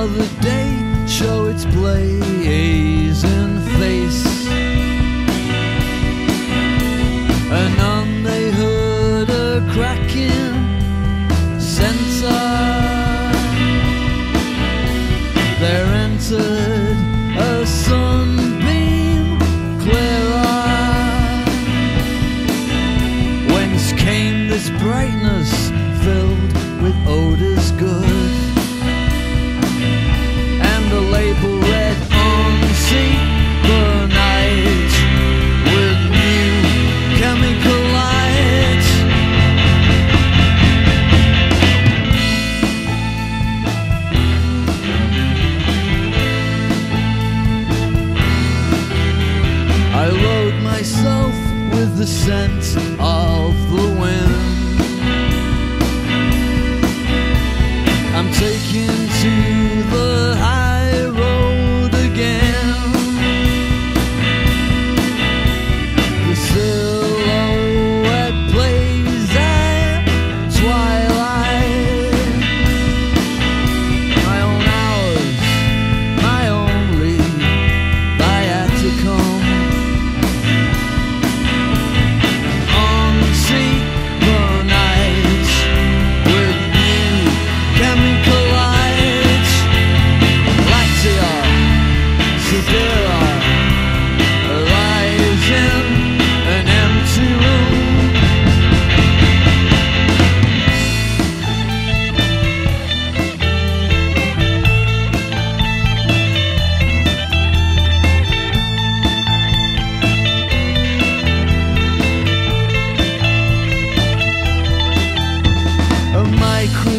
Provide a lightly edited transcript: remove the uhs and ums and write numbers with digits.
another day show its blazing face. Anon they heard a cracking censer. There entered a sunbeam clearer. Whence came this brightness filled with odors good? And the label read on the night with new chemical light. I load myself with the scent of the wind. I'm taken to the high road again. The silhouette plays at twilight. My own hours, my only viaticum. My